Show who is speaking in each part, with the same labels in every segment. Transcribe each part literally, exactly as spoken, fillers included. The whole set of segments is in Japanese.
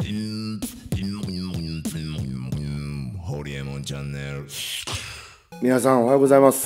Speaker 1: ホリエモンチャンネル。
Speaker 2: 皆さんおはようございます。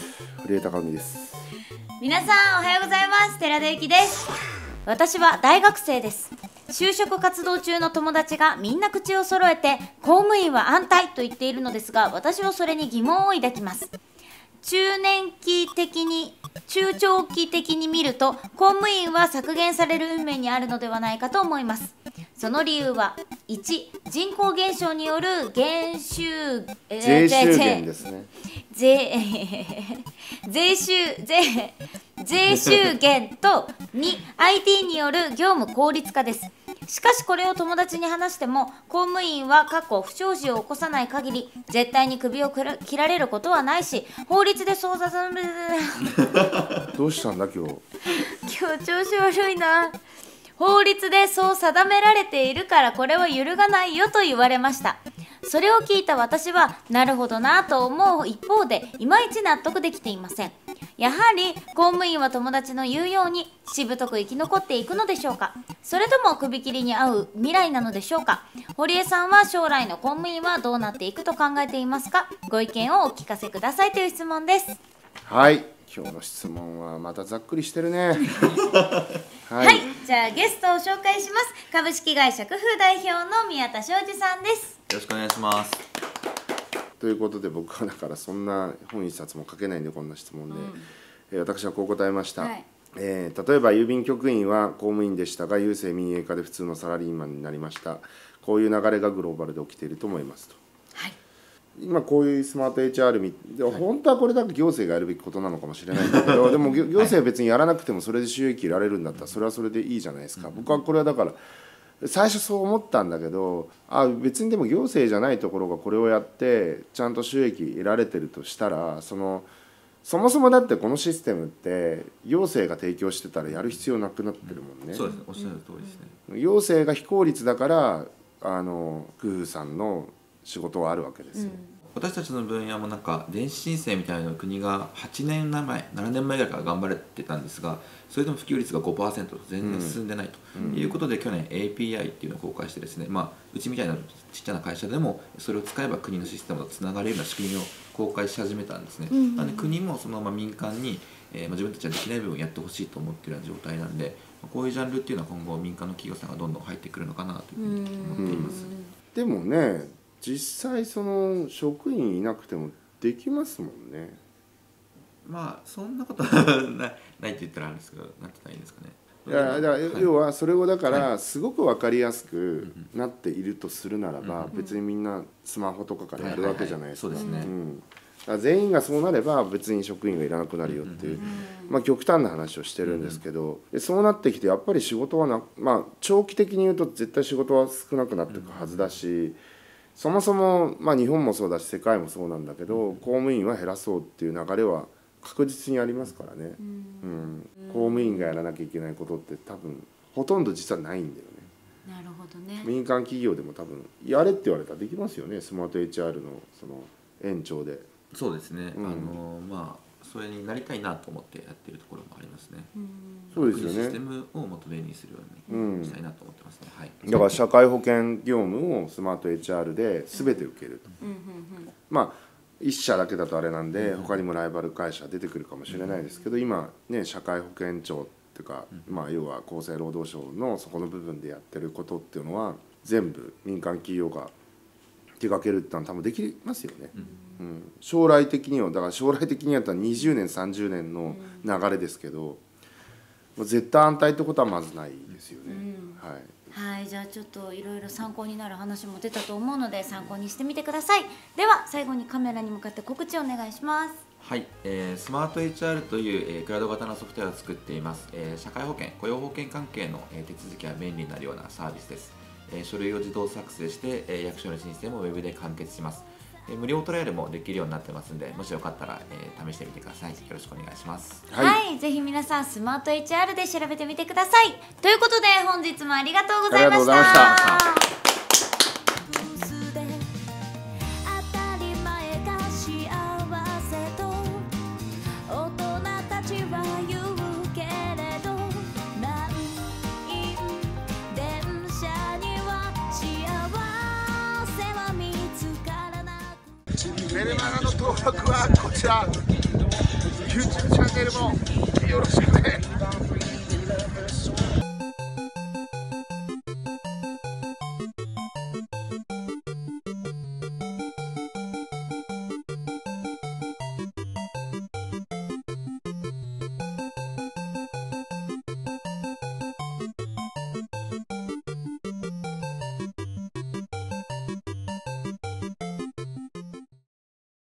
Speaker 2: 堀江貴文です。
Speaker 3: 皆さんおはようございます。寺田由紀です。私は大学生です。就職活動中の友達がみんな口を揃えて公務員は安泰と言っているのですが、私はそれに疑問を抱きます。中年期的に中長期的に見ると公務員は削減される運命にあるのではないかと思います。その理由はいち、人口減少による減収、
Speaker 2: えー、税収減ですね。
Speaker 3: 税税収税税収減とに、アイティー による業務効率化です。しかしこれを友達に話しても、公務員は過去不祥事を起こさない限り絶対に首を切られることはないし、法律でそうさせる
Speaker 2: どうしたんだ今日
Speaker 3: 今日調子悪いな。法律でそう定められているからこれは揺るがないよと言われました。それを聞いた私はなるほどなと思う一方で、いまいち納得できていません。やはり公務員は友達の言うようにしぶとく生き残っていくのでしょうか。それとも首切りに合う未来なのでしょうか。堀江さんは将来の公務員はどうなっていくと考えていますか。ご意見をお聞かせくださいという質問です。
Speaker 2: はい、今日の質問はまたざっくりしてるね
Speaker 3: はい、はい、じゃあゲストを紹介します。株式会社工夫代表の宮田昌司さんです。
Speaker 4: よろしくお願いします。
Speaker 2: ということで、僕はだからそんな本一冊も書けないんでこんな質問で、うんえー、私はこう答えました、はいえー、例えば郵便局員は公務員でしたが郵政民営化で普通のサラリーマンになりました。こういう流れがグローバルで起きていると思いますと、はい、今こういうスマート エイチアール 見て、はい、本当はこれだけ行政がやるべきことなのかもしれないんだけどでも行政は別にやらなくてもそれで収益得られるんだったらそれはそれでいいじゃないですか。僕はこれはだから最初そう思ったんだけど、あ別にでも行政じゃないところがこれをやってちゃんと収益得られてるとしたら、そのそもそもだってこのシステムって行政が提供してたらやる必要なくなってるもんね。
Speaker 4: そうですね、おっしゃる通りですね。
Speaker 2: 行政が非効率だからあの工夫さんの仕事はあるわけですよ、うん、
Speaker 4: 私たちの分野もなんか電子申請みたいなの国がはちねんまえななねんまえぐらいから頑張れてたんですが、それでも普及率が ごパーセント と全然進んでないということで、うん、去年 エーピーアイ っていうのを公開してですね、まあ、うちみたいなちっちゃな会社でもそれを使えば国のシステムとつながれるような仕組みを公開し始めたんですね、うんうん、なので国もそのまま民間に、えー、まあ自分たちはできない部分をやってほしいと思っているような状態なんで、こういうジャンルっていうのは今後民間の企業さんがどんどん入ってくるのかなというふうに思っています。
Speaker 2: でもね、実際その職員いなくてもできますもんね。
Speaker 4: まあそんなことはないって言ったらあるんですけど、なんて言ったらいいんですかね。
Speaker 2: いやだから要はそれをだからすごく分かりやすくなっているとするならば、別にみんなスマホとかからやるわけじゃないですか。全員がそうなれば別に職員がいらなくなるよっていう、まあ、極端な話をしてるんですけど、でそうなってきてやっぱり仕事はな、まあ、長期的に言うと絶対仕事は少なくなっていくはずだし、そもそも、まあ、日本もそうだし世界もそうなんだけど、公務員は減らそうっていう流れは確実にありますからね、うん、公務員がやらなきゃいけないことって多分ほとんど実はないんだよね。
Speaker 3: なるほどね。
Speaker 2: 民間企業でも多分やれって言われたらできますよね、スマート エイチアール のその延長で。
Speaker 4: そうですね、うん、あのまあそれになりたいなと思ってやってるところもありますね。
Speaker 2: そうですよね。
Speaker 4: システムをもっと便利にするようにしたいなと思ってますね、うんはい、
Speaker 2: だから社会保険業務をスマート エイチアール で全て受けると、うん、まあ一社だけだとあれなんで、うん、他にもライバル会社出てくるかもしれないですけど、うん、今ね社会保険庁っていうか、うんまあ、要は厚生労働省のそこの部分でやってることっていうのは全部民間企業が手掛けるってのは多分できますよね、うんうん、将来的にはだから将来的にはにじゅうねんさんじゅうねんの流れですけど、うん、絶対安泰ってことはまずないですよね、うんはい
Speaker 3: はい、じゃあちょっといろいろ参考になる話も出たと思うので参考にしてみてください。では最後にカメラに向かって告知をお願いします。
Speaker 4: はい、えー、スマート エイチアール という、えー、クラウド型のソフトウェアを作っています、えー、社会保険、雇用保険関係の、えー、手続きが便利になるようなサービスです、えー、書類を自動作成して、えー、役所の申請もウェブで完結します。無料トライアルもできるようになってますので、もしよかったら、えー、試してみてください。よろしくお願いします。
Speaker 3: はい、はい、ぜひ皆さんスマート エイチアール で調べてみてください。ということで本日もありがとうございました。電車には
Speaker 2: メルマガの登録はこちら YouTube チャンネルもよろしくね。